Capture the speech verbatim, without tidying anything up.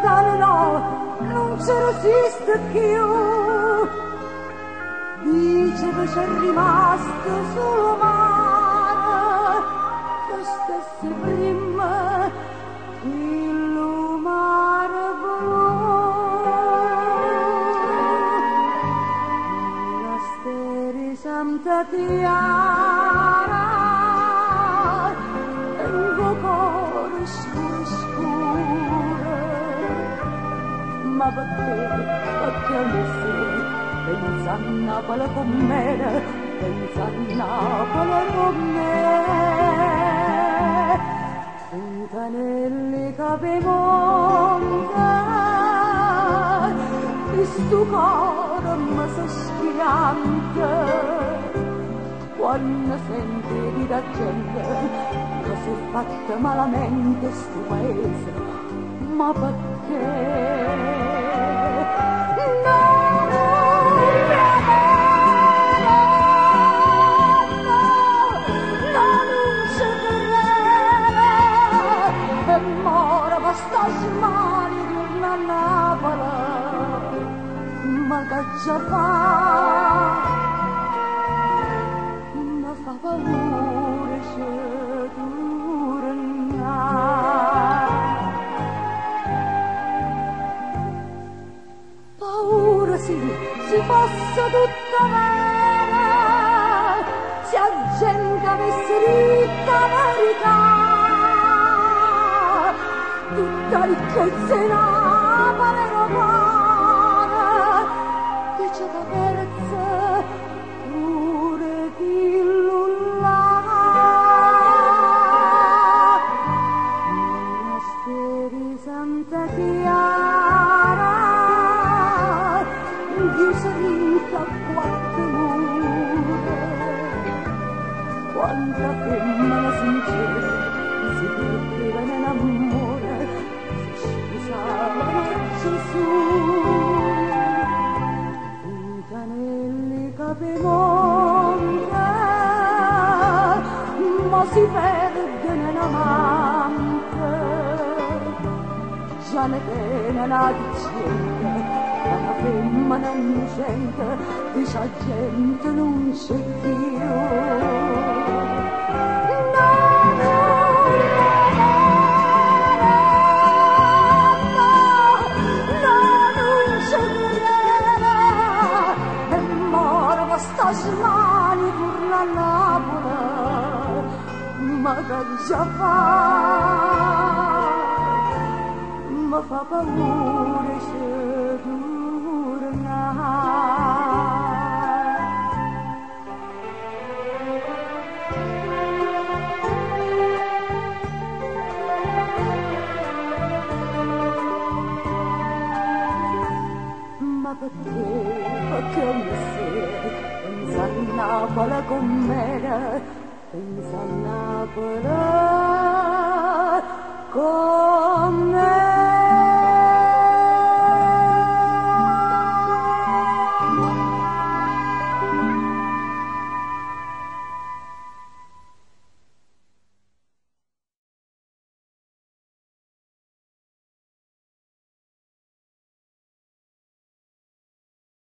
lontano no, non ci resiste più. Dice che c'è rimasto solo mare, che stessi prima il mare blu. Monasteri Santa Chiara, tengo cuore scuro scuro, ma perché, perché mi sei? Pensa a Napoli con me, pensa a Napoli con me. Fontanelli Capimonte, di stu cuore mi si schiante, quando senti di da gente che si è fatta malamente sto paese, ma perché? Ma che già fa, mi fa paura se torna. Paura sì, si fosse tutta vera, se la gente avesse ricca verità, tutta ricchezza in Napoli era buona, dice da perezza pure chi lulla. Monasteri Santa Chiara, chiusa rinca a quattro mura, quanta femmina sincera si perdeva nell'amore, si sposavano a Gesù. Fontanelli Capimonte, ma si perde nell'amante, già ne tiene la dicente, la femmina innocente, dice la gente non c'è più. Stasmani torna a Napoli, ma che già fa, mi fa paura se torna. Ma perché, perché mi sei? Pensa a Napoli con me, pensa a Napoli con me.